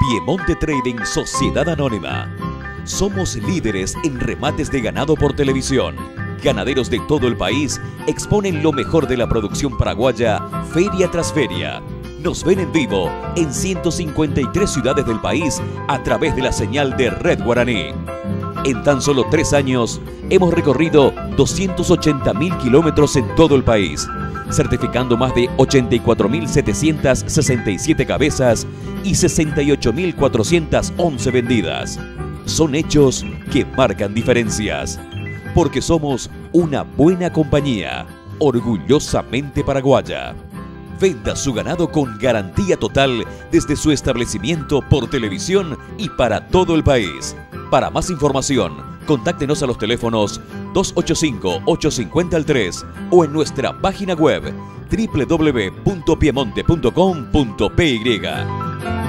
Piemonte Trading Sociedad Anónima. Somos líderes en remates de ganado por televisión. Ganaderos de todo el país exponen lo mejor de la producción paraguaya feria tras feria. Nos ven en vivo en 153 ciudades del país a través de la señal de Red Guaraní. En tan solo 3 años hemos recorrido 280.000 kilómetros en todo el país, certificando más de 84.767 cabezas y 68.411 vendidas. Son hechos que marcan diferencias, porque somos una buena compañía, orgullosamente paraguaya. Venda su ganado con garantía total desde su establecimiento por televisión y para todo el país. Para más información, contáctenos a los teléfonos 285-850-3 o en nuestra página web www.piemonte.com.py.